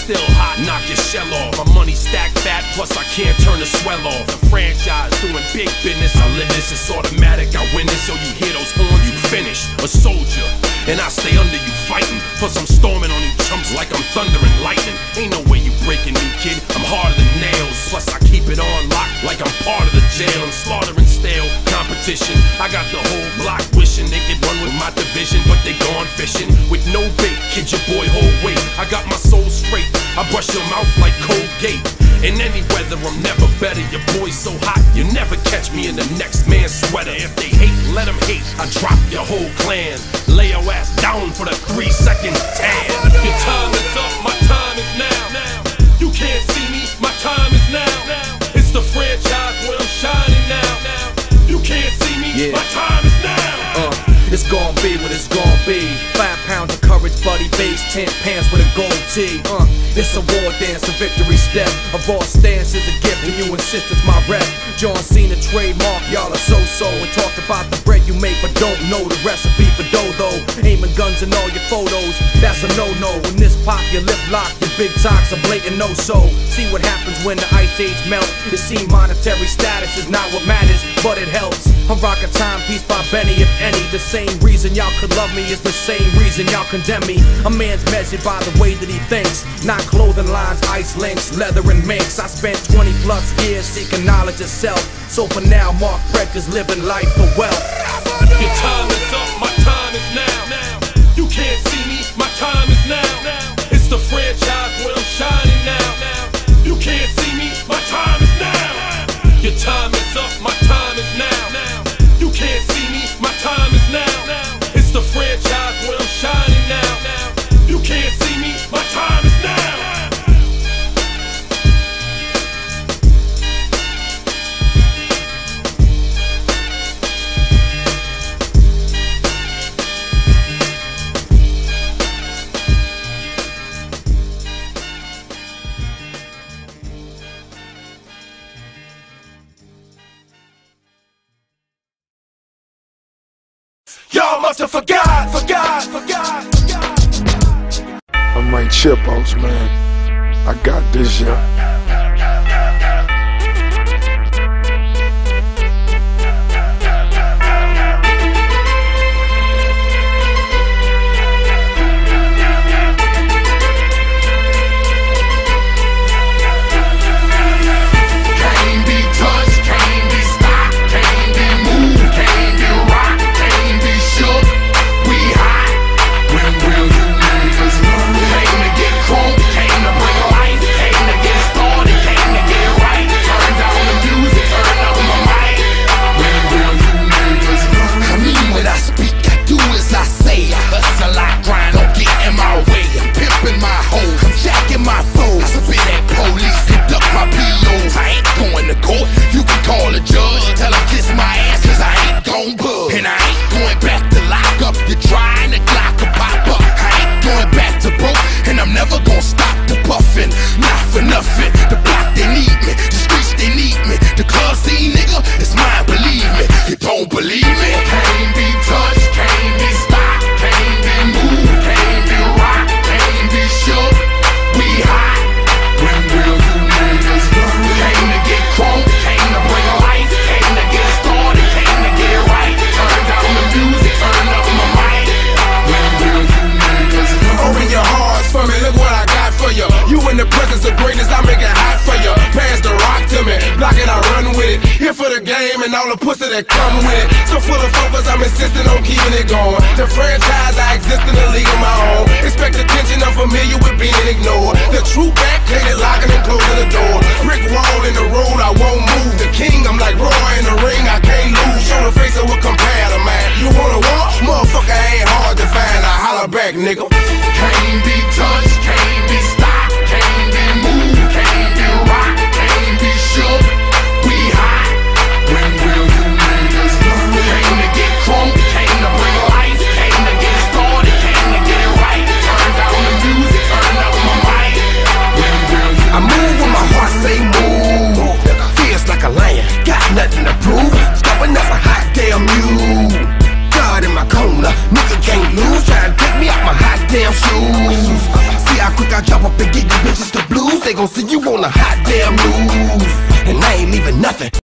still hot, knock your shell off. My money stacked fat, plus I can't turn the swell off. The franchise doing big business, I live this, it's automatic, I win this. So you hear those horns, you finished. A soldier, and I stay under you fighting. Plus I'm storming on you chumps like I'm thunder and lightning. Ain't no way you breaking me, kid, I'm harder than nails. Plus I keep it on lock like I'm part of the jail. I'm slaughtering stale competition. I got the whole block wishing they could run with my division, but they gone fishing with no bait. Kid, your boy hold weight. I got my soul straight, I brush your mouth like Colgate. In any weather, I'm never better. Your boy's so hot, you never catch me in the next man's sweater. If they hate, let them hate. I drop your whole clan. Lay your ass down for the 3-second tan. Your time is up, my time is now. You can't see me, my time is now. It's the franchise where I'm shining now. You can't see me, my time is now. It's gon' be what it's gon' be. 5 pounds of courage, buddy bass, 10 pants with a gold tee. It's a war dance, a victory step. A raw stance is a gift, and you insist it's my rep. John Cena trademark, y'all are so-so. And talk about the bread you make, but don't know the recipe for dough. Aiming guns in all your photos, that's a no-no. When this pop, your lip lock, your big talks a blatant no-so. See what happens when the ice age melt. It seems monetary status is not what matters, but it helps. I'm rockin' Timepiece by Benny, if any. The same reason y'all could love me is the same reason y'all condemn me. A man's measured by the way that he thinks, not clothing lines, ice links, leather and minks. I spent 20+ years seeking knowledge of self. So for now, Mark Brecker's living life for wealth. Your time is up, my time is now. You can't see me, my time is now. It's the franchise where I'm shining now. You can't see me, my time is now. Your time is up, my time is now. You can't see me, my time is now. It's the franchise where I'm shining now. You can't see me, my time is now. Y'all must have forgot. I'm like Chipos, man. I got this, yeah. And all the pussy that come with it. So full of focus, I'm insisting on keeping it going. The franchise, I exist in a league of my own. Expect attention, I'm familiar with being ignored. The true back, painted locking and closing the door. Brick wall in the road, I won't move. The king, I'm like Roy in the ring, I can't lose. Show the face of what compare to man. You wanna walk? Motherfucker ain't hard to find. I holler back, nigga. Can't be touched, can't be stopped, can't be moved, can't be rocked, can't be shook. We hot. When will you niggas learn? Came to get crunk, came to bring life, came to get started, came to get it right. Turn down the music, turn up my mic. When will you I move when my heart say move. Feels like a lion, got nothing to prove. Stubborn as a hot damn mule. God in my corner, nigga can't lose. Try to take me out my hot damn shoes. See how quick I drop up and get you bitches the blues. They gon' see you on the hot damn news, and I ain't leaving nothing.